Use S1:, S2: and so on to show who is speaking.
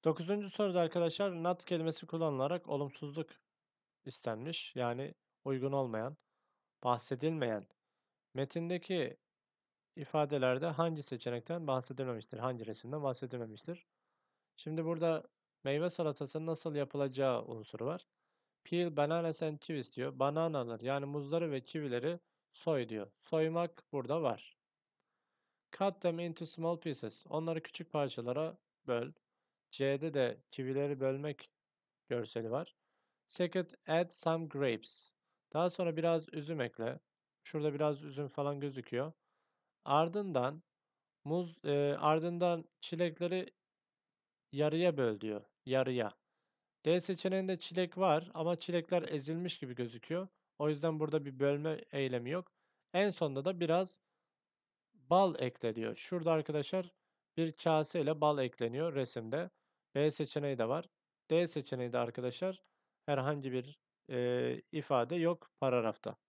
S1: Dokuzuncu soruda arkadaşlar not kelimesi kullanılarak olumsuzluk istenmiş. Yani uygun olmayan, bahsedilmeyen. Metindeki ifadelerde hangi seçenekten bahsedilmemiştir? Hangi resimden bahsedilmemiştir? Şimdi burada meyve salatasının nasıl yapılacağı unsuru var. Peel bananas and kiwis diyor. Bananalar yani muzları ve kivileri soy diyor. Soymak burada var. Cut them into small pieces. Onları küçük parçalara böl. C'de de kivileri bölmek görseli var. Second, add some grapes. Daha sonra biraz üzüm ekle. Şurada biraz üzüm falan gözüküyor. Ardından ardından çilekleri yarıya böl diyor. Yarıya. D seçeneğinde çilek var ama çilekler ezilmiş gibi gözüküyor. O yüzden burada bir bölme eylemi yok. En sonunda da biraz bal ekle diyor. Şurada arkadaşlar bir kase ile bal ekleniyor resimde. B seçeneği de var. D seçeneği de arkadaşlar herhangi bir ifade yok paragrafta.